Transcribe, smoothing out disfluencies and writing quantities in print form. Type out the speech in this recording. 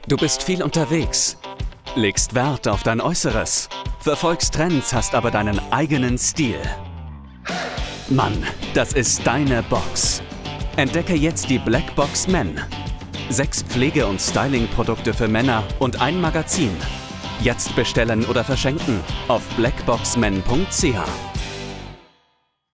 Du bist viel unterwegs, legst Wert auf dein Äußeres, verfolgst Trends, hast aber deinen eigenen Stil. Mann, das ist deine Box. Entdecke jetzt die Black Box Men. 6 Pflege- und Styling-Produkte für Männer und ein Magazin. Jetzt bestellen oder verschenken auf blackboxmen.ch.